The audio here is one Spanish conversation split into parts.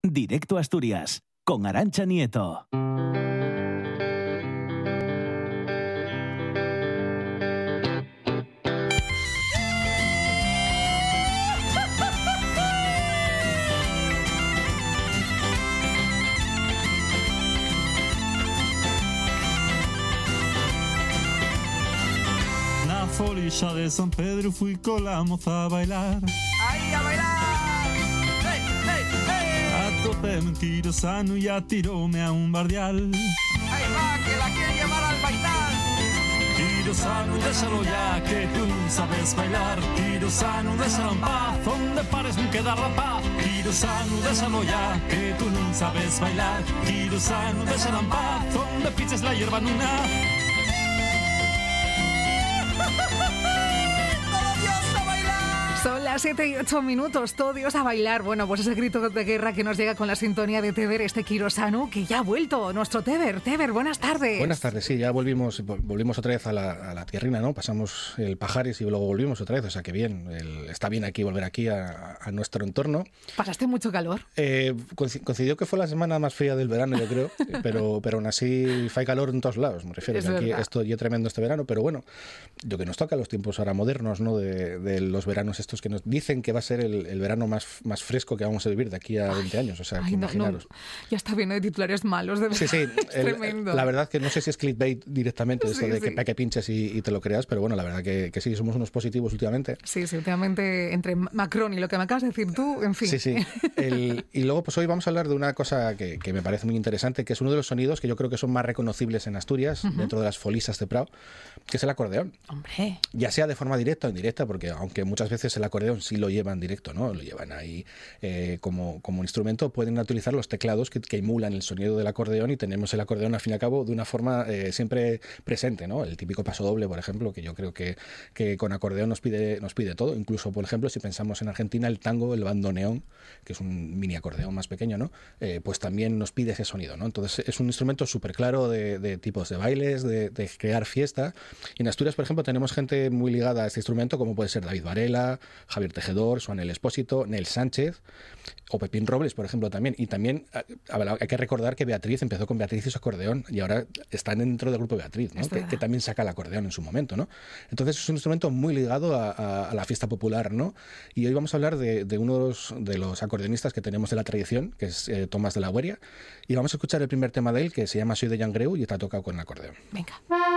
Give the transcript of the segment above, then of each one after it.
Directo a Asturias, con Arantxa Nieto. Na folixa de San Pedro fui con la moza a bailar. ¡Ahí a bailar! ¡Hey, hey, hey! Atopéme un quirosano y atiróme a un bardial. ¡Ahí va, que la quiere llevar al bailar! Quirosano, déxalo ya, que tú non sabes bailar. Quirosano, déxalo en paz, onde pares non queda rapaz. Quirosano, déxalo ya, que tú non sabes bailar. Quirosano, déxalo en paz, onde piches la hierba nuna. Son las 7 y 8 minutos, todo Dios a bailar. Bueno, pues ese grito de guerra que nos llega con la sintonía de Teber, este Quirosano, que ya ha vuelto, nuestro Teber. Teber, buenas tardes. Buenas tardes, sí, ya volvimos otra vez a la tierrina, ¿no? Pasamos el Pajares y luego volvimos otra vez, o sea que bien, está bien aquí volver aquí a nuestro entorno. ¿Pasaste mucho calor? Coincidió que fue la semana más fría del verano, yo creo, pero aún así hay calor en todos lados, me refiero. Es Aquí verdad. esto ya tremendo este verano, pero bueno, lo que nos toca los tiempos ahora modernos, ¿no? De los veranos estos que nos dicen que va a ser el verano más fresco que vamos a vivir de aquí a 20 años, o sea, que imaginaros. Ya está viendo de titulares malos, de verdad. Sí, Es tremendo. la verdad que no sé si es clickbait directamente, esto Sí, de sí. para que pinches y te lo creas, pero bueno, la verdad que sí, somos unos positivos últimamente. Sí, últimamente entre Macron y lo que me acabas de decir tú, en fin. Sí. Y luego pues hoy vamos a hablar de una cosa que me parece muy interesante, que es uno de los sonidos que yo creo que son más reconocibles en Asturias, dentro de las folisas de Prado, que es el acordeón. Hombre, Ya sea de forma directa o indirecta, porque aunque muchas veces el acordeón sí lo llevan directo, ¿no? Lo llevan ahí como instrumento, pueden utilizar los teclados que emulan el sonido del acordeón y tenemos el acordeón al fin y al cabo de una forma siempre presente, ¿no? El típico paso doble, por ejemplo, que yo creo que con acordeón nos pide todo. Incluso, por ejemplo, si pensamos en Argentina, el tango, el bandoneón, que es un mini acordeón más pequeño, ¿no? Pues también nos pide ese sonido, ¿no? Entonces es un instrumento súper claro de tipos de bailes, de crear fiesta. Y en Asturias, por ejemplo, tenemos gente muy ligada a este instrumento, como puede ser David Varela, Javier Tejedor, Suanel Espósito, Nel Sánchez o Pepín Robles, por ejemplo, también. Y también hay que recordar que Beatriz empezó con Beatriz y su acordeón y ahora están dentro del grupo Beatriz, ¿no? Que también saca el acordeón en su momento, ¿no? Entonces es un instrumento muy ligado a la fiesta popular, ¿no? Y hoy vamos a hablar de uno de los acordeonistas que tenemos de la tradición, que es Tomás de la Hueria, y vamos a escuchar el primer tema de él, que se llama Soy de Llangreu y está tocado con el acordeón. venga.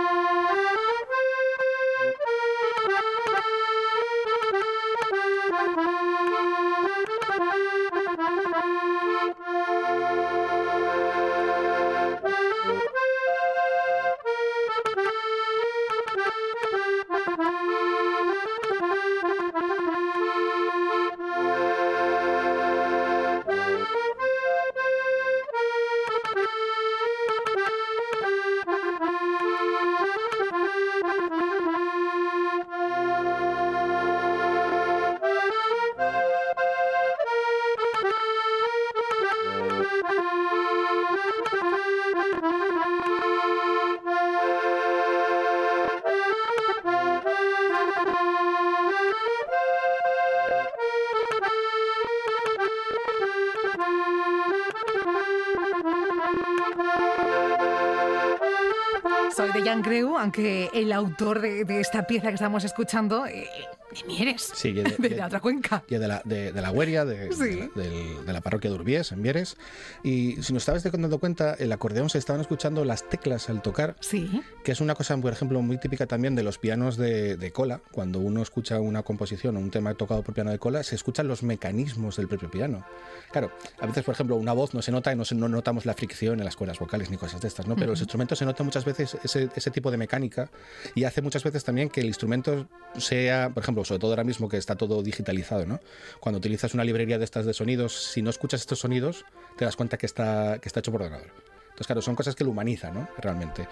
Soy de Llangreu, aunque el autor de esta pieza que estamos escuchando, de Mieres, Sí, de la otra cuenca. Y de la Hueria, Sí. de la parroquia de Urbiés, en Mieres. Y si nos estabas dando cuenta, el acordeón se estaban escuchando las teclas al tocar, Sí, que es una cosa, por ejemplo, muy típica también de los pianos de cola. Cuando uno escucha una composición o un tema tocado por piano de cola, se escuchan los mecanismos del propio piano. Claro, a veces, por ejemplo, una voz no se nota y no notamos la fricción en las cuerdas vocales ni cosas de estas, ¿no? Pero los instrumentos se nota muchas veces ese tipo de mecánica y hace muchas veces también que el instrumento sea, por ejemplo, sobre todo ahora mismo que está todo digitalizado, ¿no? Cuando utilizas una librería de estas de sonidos, si no escuchas estos sonidos, te das cuenta que está hecho por ordenador. Entonces, claro, son cosas que lo humanizan, ¿no? Realmente.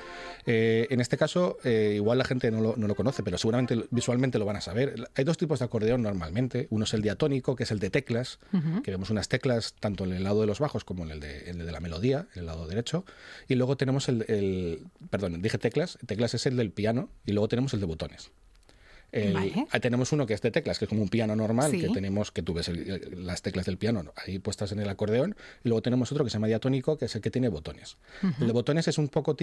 En este caso, igual la gente no lo conoce, pero seguramente visualmente lo van a saber. Hay dos tipos de acordeón normalmente. Uno es el diatónico, que es el de teclas, que vemos unas teclas tanto en el lado de los bajos como en el de la melodía, en el lado derecho. Y luego tenemos perdón, dije teclas es el del piano, y luego tenemos el de botones. Vale. Tenemos uno que es de teclas, que es como un piano normal, Sí. que tú ves las teclas del piano ahí puestas en el acordeón, y luego tenemos otro que se llama diatónico, que es el que tiene botones. El de botones es un poco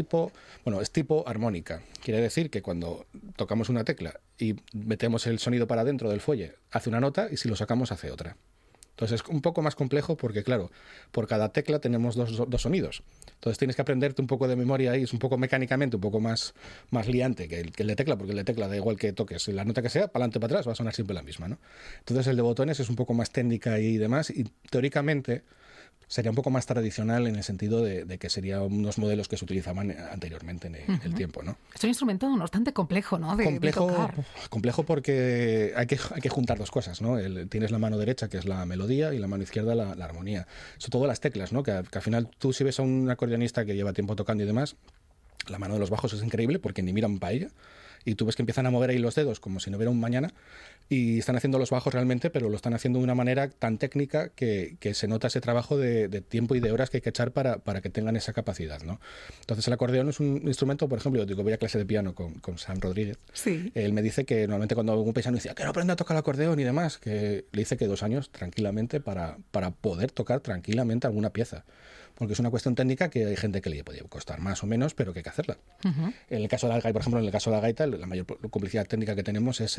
es tipo armónica. Quiere decir que cuando tocamos una tecla y metemos el sonido para dentro del fuelle, hace una nota, y si lo sacamos hace otra. Entonces es un poco más complejo porque, claro, por cada tecla tenemos dos sonidos. Entonces tienes que aprenderte un poco de memoria y es un poco mecánicamente un poco más liante que el de tecla, porque el de tecla da igual que toques la nota que sea, para adelante o para atrás va a sonar siempre la misma, ¿no? Entonces el de botones es un poco más técnica y demás, y teóricamente sería un poco más tradicional en el sentido de que serían unos modelos que se utilizaban anteriormente en el tiempo, ¿no? Es un instrumento bastante complejo, ¿no? De tocar. Complejo porque hay que juntar dos cosas, ¿no? Tienes la mano derecha, que es la melodía, y la mano izquierda, la armonía. Sobre todo las teclas, ¿no? Que al final tú, si ves a un acordeonista que lleva tiempo tocando y demás, la mano de los bajos es increíble porque ni miran para ella. Y tú ves que empiezan a mover ahí los dedos como si no hubiera un mañana, y están haciendo los bajos realmente, pero lo están haciendo de una manera tan técnica que se nota ese trabajo de tiempo y de horas que hay que echar para que tengan esa capacidad, ¿no? Entonces el acordeón es un instrumento, por ejemplo, yo digo, voy a clase de piano con Sam Rodríguez. Sí. Él me dice que normalmente cuando algún paisano decía que no aprenda a tocar el acordeón y demás, que le dice que 2 años tranquilamente para poder tocar tranquilamente alguna pieza. Porque es una cuestión técnica que hay gente que le puede costar más o menos, pero que hay que hacerla. En el caso de la gaita, por ejemplo, la mayor complicidad técnica que tenemos es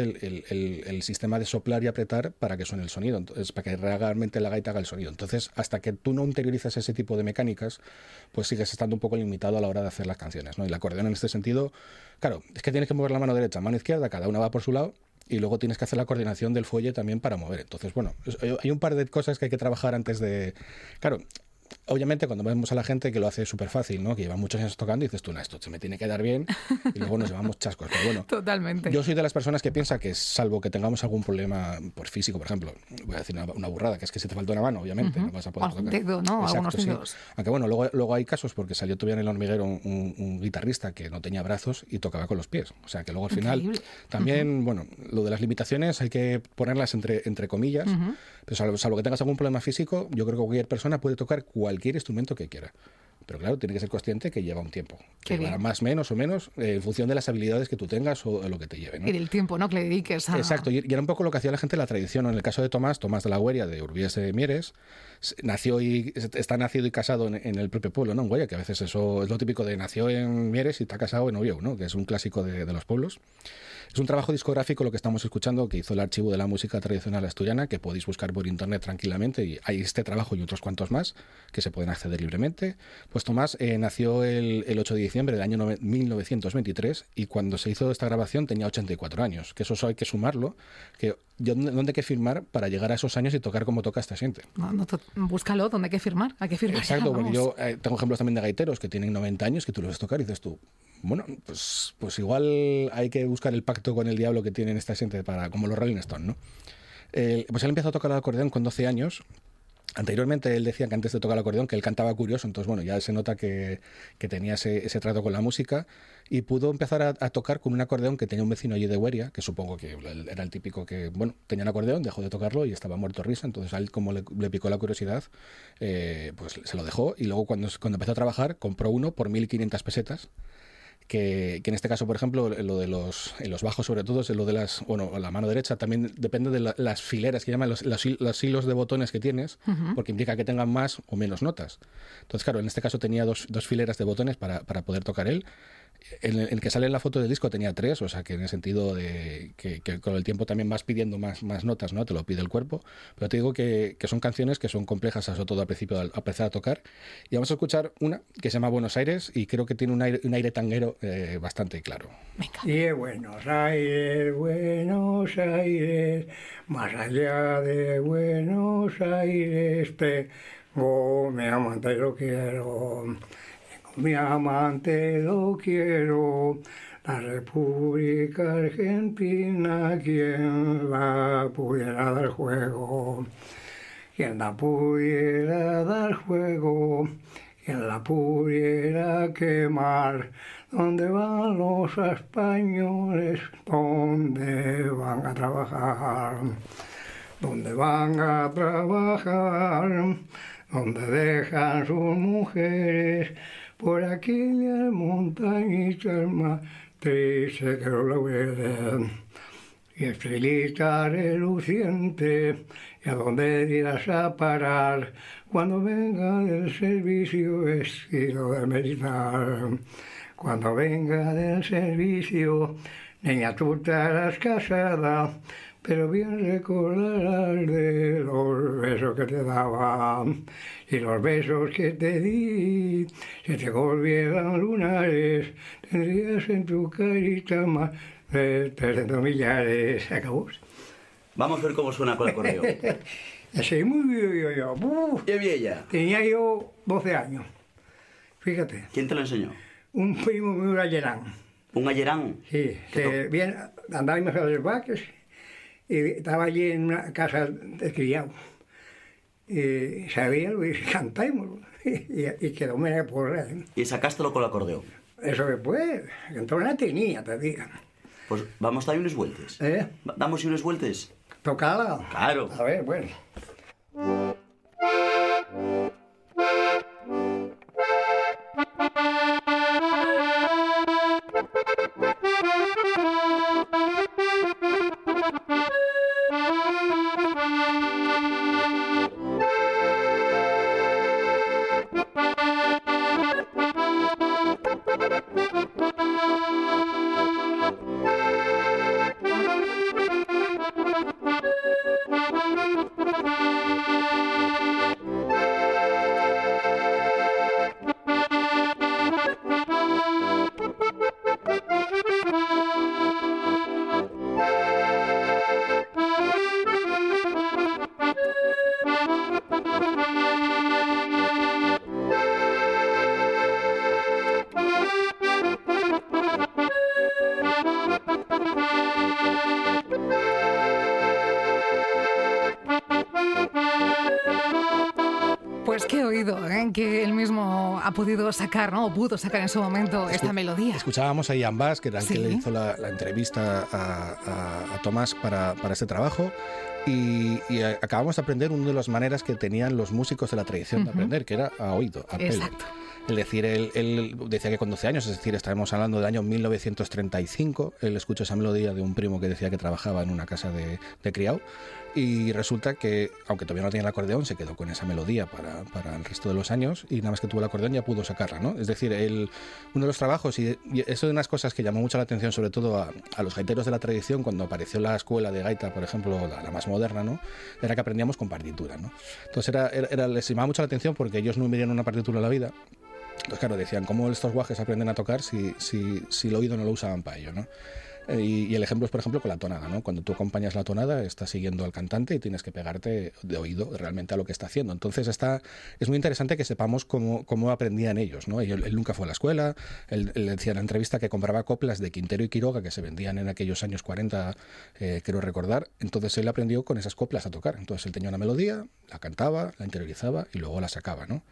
el sistema de soplar y apretar para que suene el sonido, entonces, para que realmente la gaita haga el sonido. Entonces, hasta que tú no interiorizas ese tipo de mecánicas, pues sigues estando un poco limitado a la hora de hacer las canciones, ¿no? Y el acordeón en este sentido, claro, es que tienes que mover la mano derecha, mano izquierda, cada una va por su lado, y luego tienes que hacer la coordinación del fuelle también para mover. Entonces, bueno, hay un par de cosas que hay que trabajar antes de... Claro, obviamente cuando vemos a la gente que lo hace súper fácil, ¿no? Que lleva muchos años tocando y dices tú, no, esto se me tiene que dar bien, y luego nos llevamos chascos. Pero bueno, Totalmente. yo soy de las personas que piensa que salvo que tengamos algún problema físico, por ejemplo, voy a decir una burrada, que es que si te falta una mano, obviamente, no vas a poder Algún tocar. dedo, ¿no? Exacto, Algunos sí. dedos. Aunque bueno, luego hay casos, porque salió todavía en El Hormiguero un guitarrista que no tenía brazos y tocaba con los pies. O sea que luego al final Increíble. también, bueno, lo de las limitaciones hay que ponerlas entre comillas, pero salvo que tengas algún problema físico, yo creo que cualquier persona puede tocar cualquier instrumento que quiera. Pero claro, tiene que ser consciente que lleva un tiempo. Qué Que llevará bien. más, menos o menos, en función de las habilidades que tú tengas o lo que te lleve, ¿no? Y del tiempo, ¿no? Que le dediques a... Exacto, y era un poco lo que hacía la gente en la tradición, ¿no? En el caso de Tomás de la Gueria, de Urbies de Mieres, está nacido y casado en el propio pueblo, ¿no? En Guaya, que a veces eso es lo típico de nació en Mieres y está casado en Oviedo, ¿no? Que es un clásico de los pueblos. Es un trabajo discográfico lo que estamos escuchando, que hizo el Archivo de la Música Tradicional Asturiana, que podéis buscar por internet tranquilamente, y hay este trabajo y otros cuantos más que se pueden acceder libremente. Pues Tomás nació el 8 de diciembre del año 1923, y cuando se hizo esta grabación tenía 84 años, que eso hay que sumarlo, que ¿dónde hay que firmar para llegar a esos años y tocar como toca esta gente? Búscalo, ¿dónde hay que firmar? Hay que firmar. Exacto, ya, porque vamos. yo tengo ejemplos también de gaiteros que tienen 90 años que tú los ves tocar y dices tú, bueno, pues igual hay que buscar el pacto con el diablo que tienen esta gente como los Rolling Stones, ¿no? Pues él empezó a tocar el acordeón con 12 años. Anteriormente él decía que antes de tocar el acordeón que él cantaba curioso, entonces bueno, ya se nota que tenía ese trato con la música, y pudo empezar a tocar con un acordeón que tenía un vecino allí de Hueria, que supongo que era el típico que, bueno, tenía un acordeón, dejó de tocarlo y estaba muerto de risa, entonces a él como le picó la curiosidad, pues se lo dejó, y luego cuando empezó a trabajar compró uno por 1.500 pesetas, que en este caso, por ejemplo, lo de los bajos sobre todo, es lo de la mano derecha también depende de las fileras que llaman los hilos de botones que tienes, porque implica que tengan más o menos notas. Entonces, claro, en este caso tenía dos fileras de botones para poder tocar él. El que sale en la foto del disco tenía 3, o sea que en el sentido de que con el tiempo también vas pidiendo más notas, ¿no? Te lo pide el cuerpo. Pero te digo que son canciones que son complejas, sobre todo al principio, al empezar a tocar. Y vamos a escuchar una que se llama Buenos Aires, y creo que tiene un aire tanguero bastante claro. Venga. Y de Buenos Aires, más allá de Buenos Aires, tengo mi amante, lo quiero. Mi amante lo quiero, la República Argentina, ¿quién la pudiera dar juego? ¿Quién la pudiera dar juego? ¿Quién la pudiera quemar? ¿Dónde van los españoles? ¿Dónde van a trabajar? ¿Dónde van a trabajar? ¿Dónde dejan sus mujeres? Por aquellas montañitas más tristes que lo huelen. y estrellita reluciente, ¿y a dónde irás a parar cuando venga del servicio vestido de militar? Cuando venga del servicio, niña, tú estarás casada, pero bien recordarás de los besos que te daba y los besos que te di. Si te volvieran lunares, tendrías en tu carita más de 300 millares. Se acabó. Vamos a ver cómo suena con el acordeón. Así muy bien yo. ¿Qué vieja? Tenía yo 12 años. Fíjate. ¿Quién te lo enseñó? Un primo mío era Ayerán. ¿Un ayerán? Sí, que bien, andábamos a los vaques y estaba allí en una casa de criado. Y sabíamos y cantábamos. Y quedó media porra. Y sacástelo con el acordeón. Eso después, entonces no tenía, te digo. Pues vamos a dar unas vueltas. ¿Damos unas vueltas? ¿Tocala? Claro. A ver, bueno. Pues qué oído, que él mismo ha podido sacar, ¿no? O pudo sacar en su momento esta melodía. Escuchábamos a Ian Bass, que era el Sí. que le hizo la entrevista a Tomás para este trabajo. Y acabamos de aprender una de las maneras que tenían los músicos de la tradición de aprender, que era a oído, a pelo. Exacto. Es decir, él decía que con 12 años, es decir, estaremos hablando del año 1935, él escuchó esa melodía de un primo que decía que trabajaba en una casa de criado, y resulta que, aunque todavía no tenía el acordeón, se quedó con esa melodía para el resto de los años, y nada más que tuvo el acordeón ya pudo sacarla, ¿no? Es decir, uno de los trabajos, y eso de unas cosas que llamó mucho la atención, sobre todo a los gaiteros de la tradición, cuando apareció la escuela de gaita, por ejemplo, la más moderna, ¿no? Era que aprendíamos con partitura, ¿no? Entonces les llamaba mucho la atención porque ellos no miran una partitura en la vida. Entonces, claro, decían, ¿cómo estos guajes aprenden a tocar si el oído no lo usaban para ello, ¿no? Y el ejemplo es, por ejemplo, con la tonada, ¿no? Cuando tú acompañas la tonada, estás siguiendo al cantante y tienes que pegarte de oído realmente a lo que está haciendo. Entonces, es muy interesante que sepamos cómo aprendían ellos, ¿no? Él nunca fue a la escuela, él decía en la entrevista que compraba coplas de Quintero y Quiroga que se vendían en aquellos años 40, quiero recordar. Entonces, él aprendió con esas coplas a tocar. Entonces, él tenía una melodía, la cantaba, la interiorizaba y luego la sacaba, ¿no?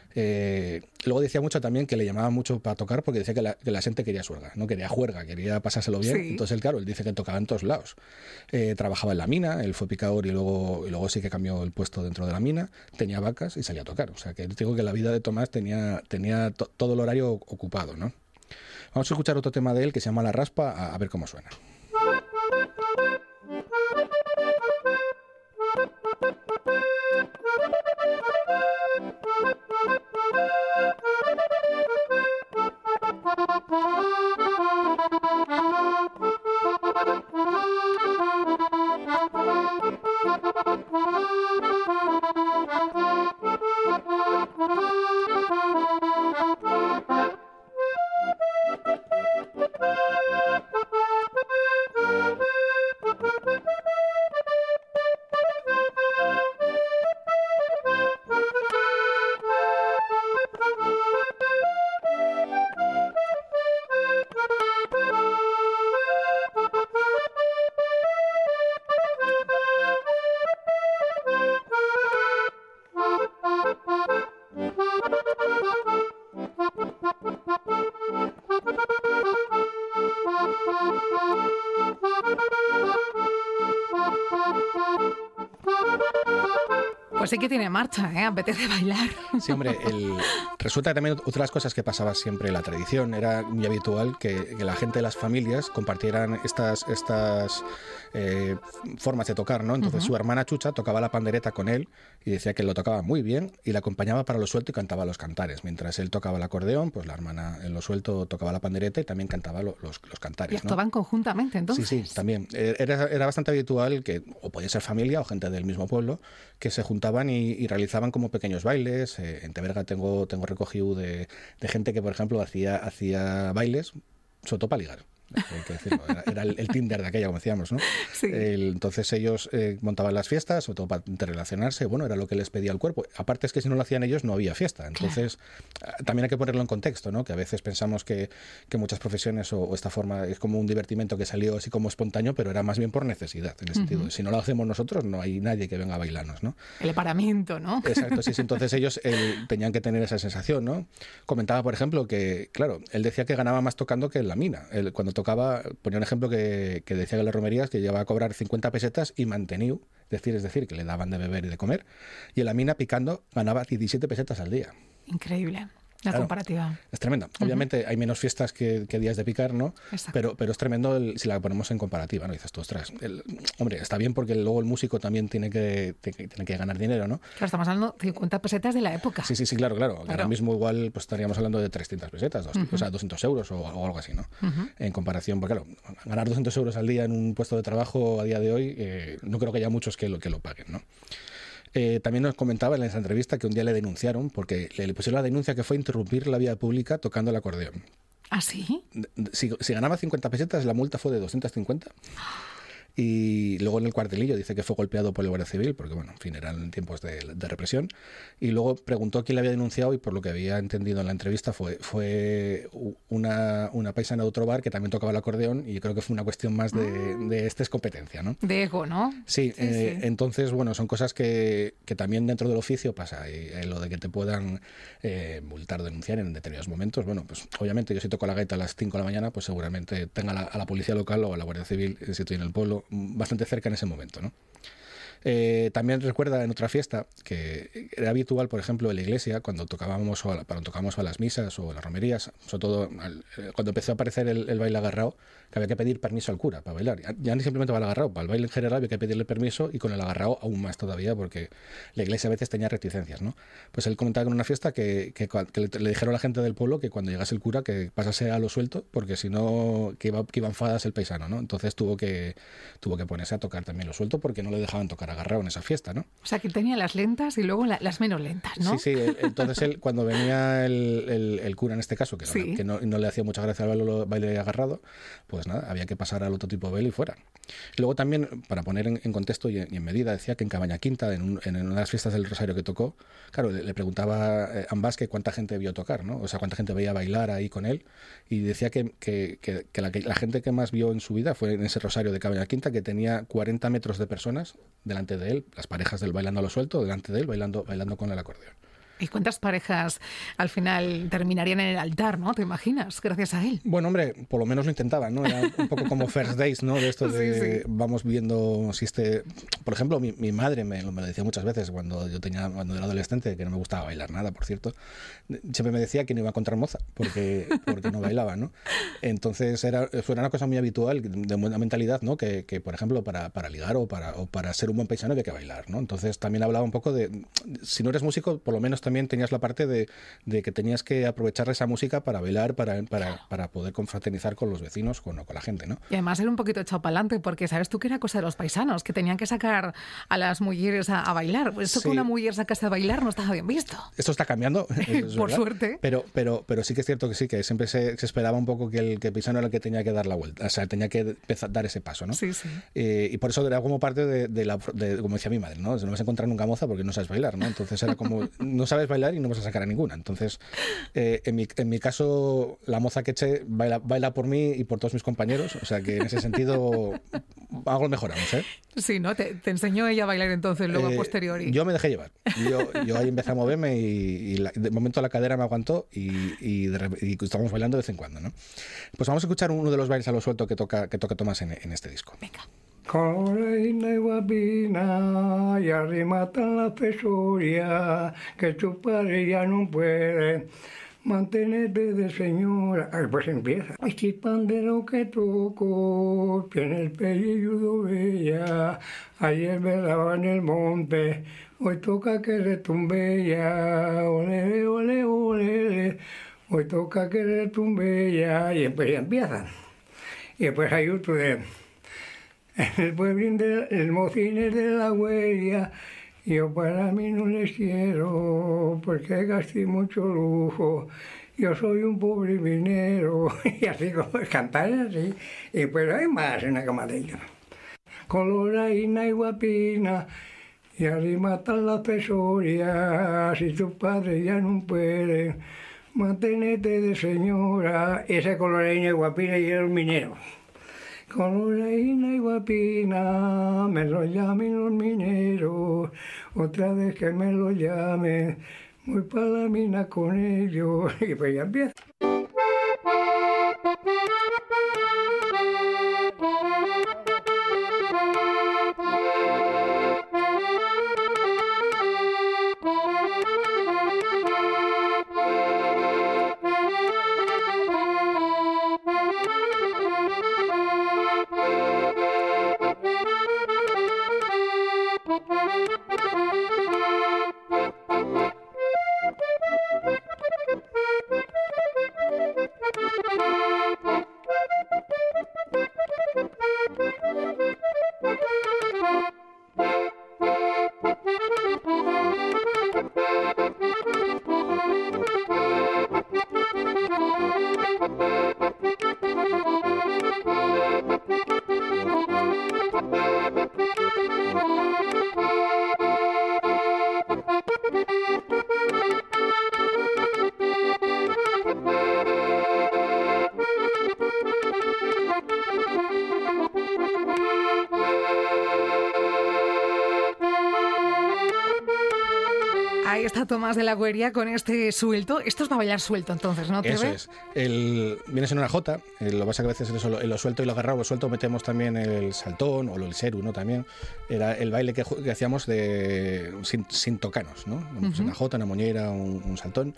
Luego decía mucho también que le llamaba mucho para tocar porque decía que la gente quería suerga, no quería juerga, quería pasárselo bien. Sí. Entonces él dice que tocaba en todos lados. Trabajaba en la mina, él fue picador y luego sí que cambió el puesto dentro de la mina, tenía vacas y salía a tocar. O sea que digo que la vida de Tomás tenía todo el horario ocupado, ¿no? Vamos a escuchar otro tema de él que se llama La Raspa, a ver cómo suena. sí que tiene marcha, ¿eh? Apetece bailar. Sí, hombre, resulta que también otra de las cosas que pasaba siempre en la tradición, era muy habitual que la gente de las familias compartieran estas formas de tocar, ¿no? Entonces su hermana Chucha tocaba la pandereta con él y decía que lo tocaba muy bien y la acompañaba para lo suelto y cantaba los cantares. Mientras él tocaba el acordeón, pues la hermana en lo suelto tocaba la pandereta y también cantaba los cantares. Y actuaban conjuntamente, entonces. Sí, también. Era bastante habitual que, o podía ser familia o gente del mismo pueblo, que se juntaban y realizaban como pequeños bailes. En Teberga tengo recogido de gente que, por ejemplo, hacía bailes, sobre todo para ligar. Hay que decirlo, era el Tinder de aquella, como decíamos, ¿no? Sí. Entonces ellos montaban las fiestas, sobre todo para interrelacionarse, bueno, era lo que les pedía el cuerpo. Aparte es que si no lo hacían ellos no había fiesta. Entonces también hay que ponerlo en contexto, ¿no? Que a veces pensamos que muchas profesiones o esta forma es como un divertimento que salió así como espontáneo, pero era más bien por necesidad, en el sentido de si no lo hacemos nosotros no hay nadie que venga a bailarnos, ¿no? El paramiento, ¿no? Exacto, sí. Entonces ellos tenían que tener esa sensación, ¿no? Comentaba, por ejemplo, que, claro, él decía que ganaba más tocando que en la mina. Cuando tocaba, ponía un ejemplo que decía que las romerías que llegaba a cobrar 50 pesetas y mantenido, es decir, que le daban de beber y de comer, y en la mina picando ganaba 17 pesetas al día. Increíble. La comparativa. Es tremendo. Obviamente hay menos fiestas que días de picar, ¿no? Pero es tremendo si la ponemos en comparativa, ¿no? Dices tú, ostras, hombre, está bien porque luego el músico también tiene que ganar dinero, ¿no? Claro, estamos hablando de 50 pesetas de la época. Sí, claro. Ahora mismo igual pues estaríamos hablando de 300 pesetas, o sea, 200 euros o algo así, ¿no? En comparación, porque claro, ganar 200 euros al día en un puesto de trabajo a día de hoy, no creo que haya muchos que lo paguen, ¿no? También nos comentaba en esa entrevista que un día le denunciaron porque le pusieron la denuncia que fue interrumpir la vía pública tocando el acordeón. ¿Ah, sí? Si ganaba 50 pesetas, la multa fue de 250. Y luego en el cuartelillo dice que fue golpeado por el Guardia Civil, porque bueno, en fin, eran tiempos de represión. Y luego preguntó quién le había denunciado y por lo que había entendido en la entrevista fue una paisana de otro bar que también tocaba el acordeón y creo que fue una cuestión más de esta es competencia, ¿no? De ego, ¿no? Sí, entonces, bueno, son cosas que también dentro del oficio pasa. Y lo de que te puedan multar o denunciar en determinados momentos, bueno, pues obviamente yo si toco la gaita a las 5 de la mañana, pues seguramente tenga a la policía local o a la Guardia Civil, si estoy en el pueblo, bastante cerca en ese momento, ¿no? También recuerda en otra fiesta que era habitual, por ejemplo, en la iglesia, cuando tocábamos a las misas o a las romerías, sobre todo cuando empezó a aparecer el baile agarrado, que había que pedir permiso al cura para bailar. Ya ni simplemente para el agarrado, para el baile en general había que pedirle permiso y con el agarrado aún más todavía, porque la iglesia a veces tenía reticencias, ¿no? Pues él comentaba en una fiesta que le dijeron a la gente del pueblo que cuando llegase el cura que pasase a lo suelto, porque si no, que iba enfadas el paisano, ¿no? Entonces tuvo que ponerse a tocar también lo suelto porque no le dejaban tocar agarrado en esa fiesta, ¿no? O sea, que tenía las lentas y luego las menos lentas, ¿no? Sí, entonces él, cuando venía el cura en este caso, que no le hacía mucha gracia al baile agarrado, pues nada, había que pasar al otro tipo de baile y fuera. Luego también, para poner en contexto y en medida, decía que en Cabaña Quinta, en una de las fiestas del Rosario que tocó, claro, le preguntaba a ambas que cuánta gente vio tocar, ¿no? O sea, cuánta gente veía bailar ahí con él, y decía que la gente que más vio en su vida fue en ese Rosario de Cabaña Quinta, que tenía 40 metros de personas delante de él, las parejas del bailando a lo suelto, delante de él, bailando con el acordeón. ¿Y cuántas parejas al final terminarían en el altar, ¿no? ¿Te imaginas? Gracias a él. Bueno, hombre, por lo menos lo intentaban, ¿no? Era un poco como First Days, ¿no? De esto de vamos viendo si Por ejemplo, mi madre me lo decía muchas veces cuando era adolescente, que no me gustaba bailar nada, por cierto. Siempre me decía que no iba a encontrar moza porque no bailaba, ¿no? Entonces era una cosa muy habitual, de buena mentalidad, ¿no? Que por ejemplo, para ligar o para ser un buen paisano había que bailar, ¿no? Entonces también hablaba un poco de, si no eres músico, por lo menos también tenías la parte de que tenías que aprovechar esa música para bailar, para poder confraternizar con los vecinos, con la gente, ¿no? Y además era un poquito echado para adelante, porque sabes tú que era cosa de los paisanos, que tenían que sacar a las mujeres a bailar. Esto que una mujer sacase a bailar no estaba bien visto. Esto está cambiando, por suerte. Pero sí que es cierto que siempre se esperaba un poco que el paisano era el que tenía que dar la vuelta, o sea, tenía que dar ese paso, ¿no? Sí. Y por eso era como parte de como decía mi madre, ¿no? No vas a encontrar nunca moza porque no sabes bailar, ¿no? Entonces era como, no sabes bailar y no vas a sacar a ninguna. Entonces, en mi caso, la moza que eché baila por mí y por todos mis compañeros, o sea que en ese sentido algo mejoramos, ¿eh? Sí, ¿no? Te enseñó ella a bailar entonces, luego a posteriori. Yo me dejé llevar. Yo ahí empecé a moverme y de momento la cadera me aguantó y estábamos bailando de vez en cuando, ¿no? Pues vamos a escuchar uno de los bailes a lo suelto que toca Tomás en este disco. Venga. Colorina y guapina, y arrimatan la fesoria, que tu padre ya no puede mantenerte de señora. Pues empieza. Este pandero que toco, tiene el pelilludo bella, ayer velaba en el monte, hoy toca que retumbe ya, ole, ole, ole, hoy toca que retumbe ya, y pues ya empiezan. Y después hay otro de... El pueblín del mocines de la huella, yo para mí no les quiero, porque gasté mucho lujo, yo soy un pobre minero, y así como cantar así, y pues hay más en la camarilla. Coloraina y guapina, y arrimatan la fesoria, si tus padres ya no pueden mantenerte de señora, esa coloraina y guapina y el minero. Coloraina y guapina, me lo llamen los mineros, otra vez que me lo llamen, voy para la mina con ellos, y pues ya empieza. Ahí está Tomás de la Gueria con este suelto. Esto es para bailar suelto entonces, ¿no? Eso es. Viene siendo una jota. Lo que pasa que a veces en lo suelto y lo agarrado, lo suelto metemos también el saltón o el seru, ¿no? También era el baile que hacíamos sin tocanos, ¿no? Una jota, una moñera, un saltón,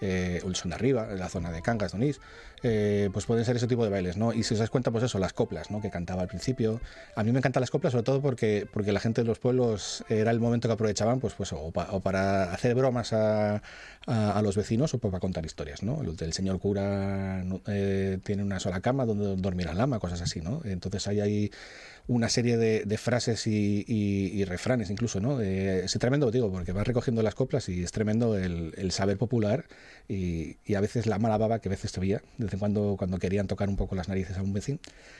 el son de arriba, en la zona de Cangas, Donís. Pues pueden ser ese tipo de bailes, ¿no? Y si os dais cuenta, pues eso, las coplas, ¿no? Que cantaba al principio. A mí me encantan las coplas, sobre todo porque la gente de los pueblos era el momento que aprovechaban, pues o para hacer bromas a los vecinos o para contar historias, ¿no? El señor cura tiene una sola cama donde dormir al lama, cosas así, ¿no? Entonces hay una serie de frases y refranes incluso, ¿no? Es tremendo, digo, porque vas recogiendo las coplas y es tremendo el saber popular y a veces la mala baba que a veces te veía, de vez en cuando querían tocar un poco las narices a un vecino,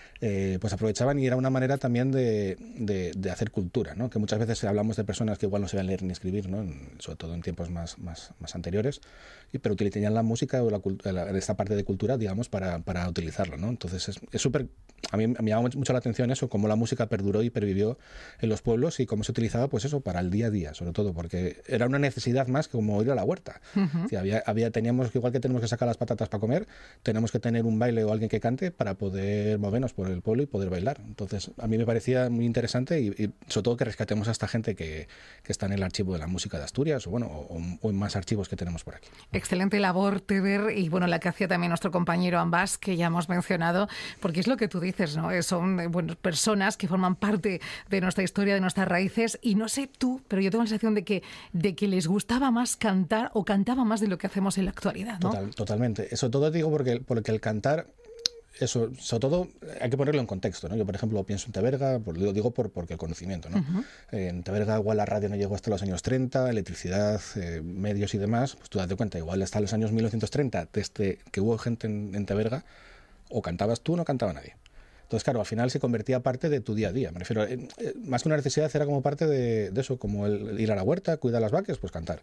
pues aprovechaban y era una manera también de hacer cultura, ¿no? Que muchas veces hablamos de personas que igual no sabían leer ni escribir, ¿no? Sobre todo en tiempos más anteriores, pero utilizaban la música o esta parte de cultura, digamos, para utilizarlo, ¿no? Entonces es súper... A mí me llama mucho la atención eso, cómo la música perduró y pervivió en los pueblos y cómo se utilizaba, pues eso, para el día a día, sobre todo, porque era una necesidad más que como ir a la huerta. Teníamos, igual que tenemos que sacar las patatas para comer, tenemos que tener un baile o alguien que cante para poder movernos por el pueblo y poder bailar. Entonces, a mí me parecía muy interesante y sobre todo que rescatemos a esta gente que está en el archivo de la música de Asturias o en más archivos que tenemos por aquí. Excelente labor, Teber, y bueno, la que hacía también nuestro compañero Ambas, que ya hemos mencionado, porque es lo que tú dices, ¿no? Son personas que forman parte de nuestra historia, de nuestras raíces, y no sé tú, pero yo tengo la sensación de que les gustaba más cantar o cantaba más de lo que hacemos en la actualidad, ¿no? Totalmente. Eso todo digo porque el cantar, eso, sobre todo hay que ponerlo en contexto, ¿no? Yo, por ejemplo, pienso en Teberga, lo digo porque el conocimiento, ¿no? En Teberga igual la radio no llegó hasta los años 30, electricidad, medios y demás, pues tú date cuenta, igual hasta los años 1930, desde que hubo gente en Teberga, o cantabas tú o no cantaba nadie. Entonces, claro, al final se convertía parte de tu día a día. Me refiero, más que una necesidad, era como parte de eso, como el ir a la huerta, cuidar las vacas, pues cantar.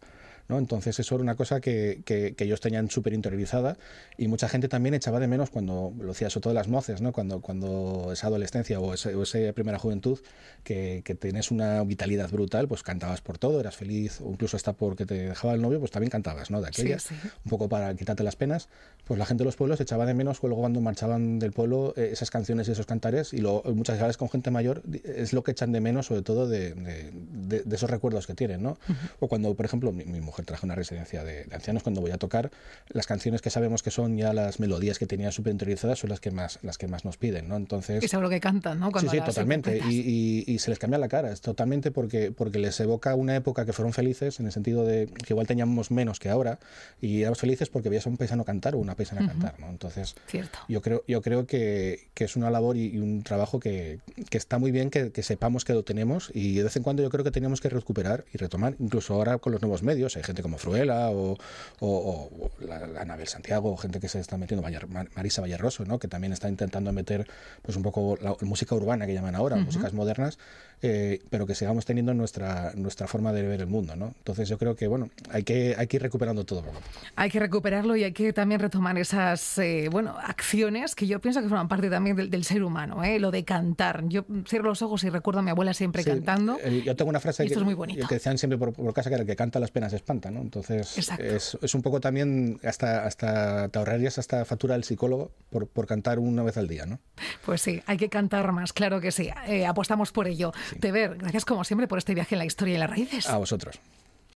¿no? Entonces eso era una cosa que ellos tenían súper interiorizada, y mucha gente también echaba de menos cuando lo decía, sobre todo las moces, ¿no? Cuando esa adolescencia o esa primera juventud, que tienes una vitalidad brutal, pues cantabas por todo, eras feliz, o incluso hasta porque te dejaba el novio, pues también cantabas, ¿no? De aquella, sí. un poco para quitarte las penas. Pues la gente de los pueblos echaba de menos luego cuando marchaban del pueblo esas canciones y esos cantares, y muchas veces con gente mayor es lo que echan de menos, sobre todo de esos recuerdos que tienen, ¿no? O cuando, por ejemplo, mi mujer trajo una residencia de ancianos, cuando voy a tocar, las canciones que sabemos que son ya las melodías que tenía súper interiorizadas son las que más nos piden, ¿no? Entonces, es algo que cantan, ¿no? Sí, totalmente, y se les cambia la cara, es totalmente porque les evoca una época que fueron felices, en el sentido de que igual teníamos menos que ahora, y éramos felices porque veías a un paisano cantar o una paisana cantar, ¿no? Entonces, cierto. yo creo que es una labor y un trabajo que está muy bien que sepamos que lo tenemos, y de vez en cuando yo creo que tenemos que recuperar y retomar, incluso ahora con los nuevos medios, hay gente como Fruela o la Anabel Santiago, o gente que se está metiendo, Marisa Vallarroso, ¿no? Que también está intentando meter pues un poco la música urbana que llaman ahora, músicas modernas, pero que sigamos teniendo nuestra forma de ver el mundo, ¿no? Entonces yo creo que bueno, hay que ir recuperando todo poco a poco. Hay que recuperarlo, y hay que también retomar esas acciones que yo pienso que forman parte también del ser humano, lo de cantar. Yo cierro los ojos y recuerdo a mi abuela siempre cantando. Yo tengo una frase esto es muy bonito, que decían siempre por casa, que el que canta las penas espanta, ¿no? Entonces es un poco también hasta te ahorrarías hasta factura del psicólogo por cantar una vez al día, ¿no? Pues sí, hay que cantar más, claro que sí. Apostamos por ello. Sí. Teber, gracias como siempre por este viaje en la historia y las raíces. A vosotros.